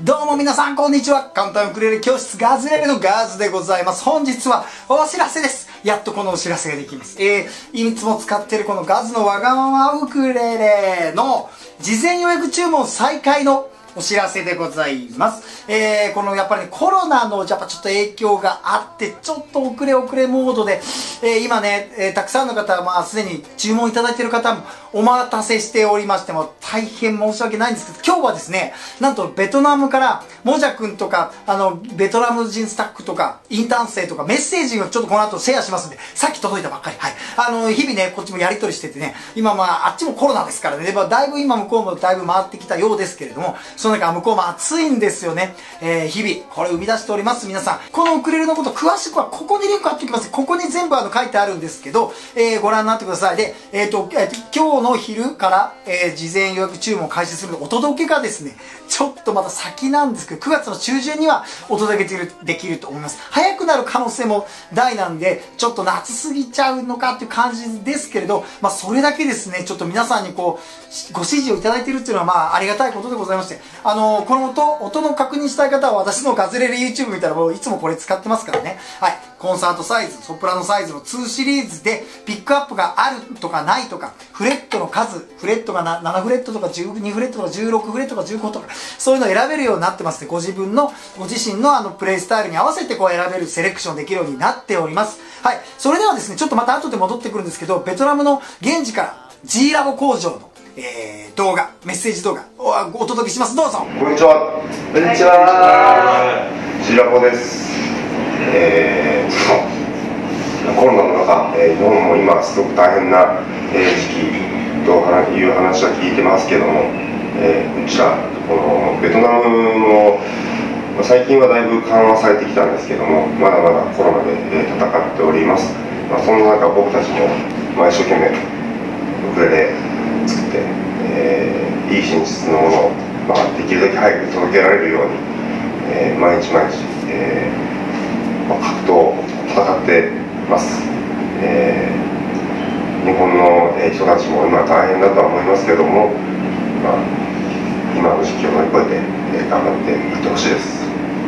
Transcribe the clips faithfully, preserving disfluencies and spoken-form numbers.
どうも皆さんこんにちは。簡単ウクレレ教室ガズレレのガーズでございます。本日はお知らせです。やっとこのお知らせができます。えー、いつも使っているこのガズのわがままウクレレの事前予約注文再開のお知らせでございます。えー、このやっぱり、ね、コロナのやっぱちょっと影響があって、ちょっと遅れ遅れモードで、えー、今ね、えー、たくさんの方はまあすでに注文いただいている方もお待たせしておりまして、も大変申し訳ないんですけど、今日はですね、なんとベトナムからもじゃくんとか、あの、ベトナム人スタッフとか、インターン生とかメッセージをちょっとこの後シェアしますんで、さっき届いたばっかり。はい。あの、日々ね、こっちもやり取りしててね、今まあ、あっちもコロナですからね、まあ、だいぶ今向こうもだいぶ回ってきたようですけれども、その中向こうも暑いんですよね。えー、日々、これ生み出しております。皆さん、このウクレレのこと詳しくはここにリンク貼っておきます。ここに全部あの書いてあるんですけど、えー、ご覧になってください。で、えっと、えーと、今日の昼から、えー、事前予約注文を開始するので、お届けがですね、ちょっとまた先なんですけど、くがつの中旬にはお届けできる、できると思います。早くなる可能性も大なんで、ちょっと夏すぎちゃうのかっていう感じですけれど、まあ、それだけですね、ちょっと皆さんにこう、ご指示をいただいているっていうのは、まあ、ありがたいことでございまして、あのー、この音、音の確認したい方は私のガズレレ YouTube 見たらもういつもこれ使ってますからね。はい。コンサートサイズ、ソプラノサイズのにシリーズでピックアップがあるとかないとか、フレットの数、フレットがななフレットとかじゅうにフレットとかじゅうろくフレットとかじゅうごとか、そういうのを選べるようになってますね。ご自分の、ご自身のあのプレイスタイルに合わせてこう選べる、セレクションできるようになっております。はい。それではですね、ちょっとまた後で戻ってくるんですけど、ベトナムの現地から G ラボ工場のえー、動画、メッセージ動画をお届けします。どうぞ。 こんにちは。こんにちは。G ラボです。えー、コロナの中、えー、日本も今すごく大変な、えー、時期という話は聞いてますけども、えー、うちらこのベトナムも最近はだいぶ緩和されてきたんですけども、まだまだコロナで、えー、戦っております。まあ、そんな中僕たちも、まあ、一生懸命ウクレレ作って、えー、いい品質のものを、まあ、できるだけ早く届けられるように、えー、毎日毎日、えーまあ、格闘を戦ってます。えー、日本の人たちも今大変だとは思いますけども、まあ、今の時期を乗り越えて、えー、頑張っていってほしいです。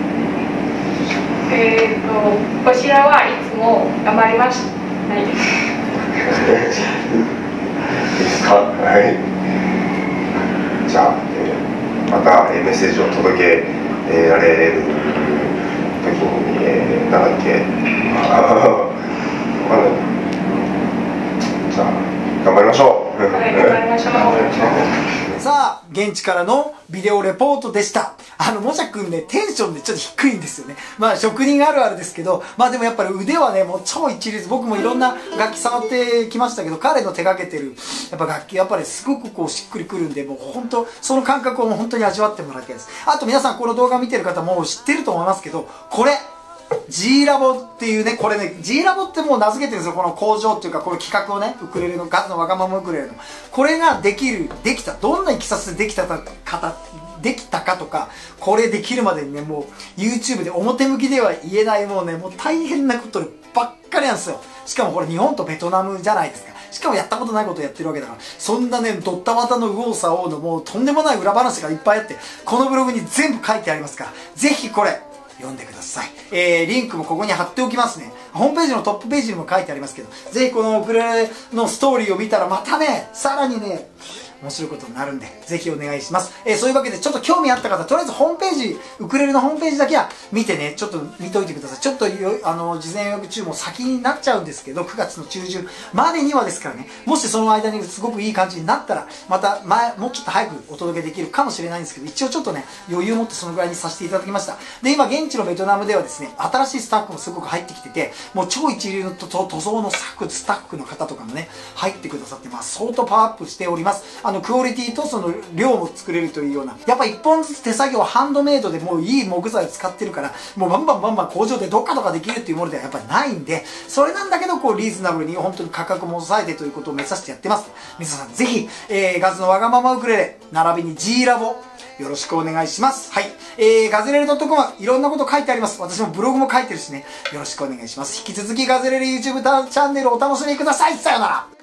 えーと、こちらはいつも頑張りました。はい。 いいですか。はい。じゃあ、えー、また、えー、メッセージを届け、えー、られる時に、えー、なんだっけ。あわかんない。じゃあ、頑張りましょう。 はい、頑張りましょう。 さあ、現地からのビデオレポートでした。あの、もじゃくんね、テンションでちょっと低いんですよね。まあ、職人あるあるですけど、まあでもやっぱり腕はね、もう超一流です。僕もいろんな楽器触ってきましたけど、彼の手掛けてる、やっぱ楽器、やっぱりすごくこうしっくりくるんで、もう本当、その感覚をもう本当に味わってもらいたいです。あと皆さんこの動画見てる方も知ってると思いますけど、これ、G ラボっていうね、これね、G ラボってもう名付けてるんですよ。この工場っていうか、この企画をね、ウクレレの、ガズのわがままウクレレの。これができる、できた、どんないきさつでできたか、できたかとか、これできるまでにね、もう YouTube で表向きでは言えないもうね、もう大変なことばっかりなんですよ。しかもこれ日本とベトナムじゃないですか。しかもやったことないことをやってるわけだから、そんなね、ドッタバタの右往左往のもうとんでもない裏話がいっぱいあって、このブログに全部書いてありますから、ぜひこれ、読んでください。えー、リンクもここに貼っておきますね。ホームページのトップページにも書いてありますけど、ぜひこのウクレレのストーリーを見たらまたね、さらにね、面白いことになるんで、ぜひお願いします。えー、そういうわけで、ちょっと興味あった方、とりあえずホームページ、ウクレレのホームページだけは見てね、ちょっと見といてください。ちょっとよ、あの、事前予約注文先になっちゃうんですけど、くがつの中旬までにはですからね、もしその間にすごくいい感じになったら、また前、もうちょっと早くお届けできるかもしれないんですけど、一応ちょっとね、余裕を持ってそのぐらいにさせていただきました。で、今、現地のベトナムではですね、新しいスタッフもすごく入ってきてて、もう超一流の塗装のスタッフ、スタッフの方とかもね、入ってくださって、まあ、相当パワーアップしております。あの、クオリティとその量も作れるというような、やっぱ一本ずつ手作業ハンドメイドでもういい木材を使ってるから、もうバンバンバンバン工場でどっかとかできるっていうものではやっぱりないんで、それなんだけどこうリーズナブルに本当に価格も抑えてということを目指してやってます。皆さんぜひ、えー、ガズのわがままウクレレ並びに G ラボよろしくお願いします。はい。えー、ガズレレ .com はいろんなこと書いてあります。私もブログも書いてるしね。よろしくお願いします。引き続きガズレレ YouTube チャンネルをお楽しみください。さよなら。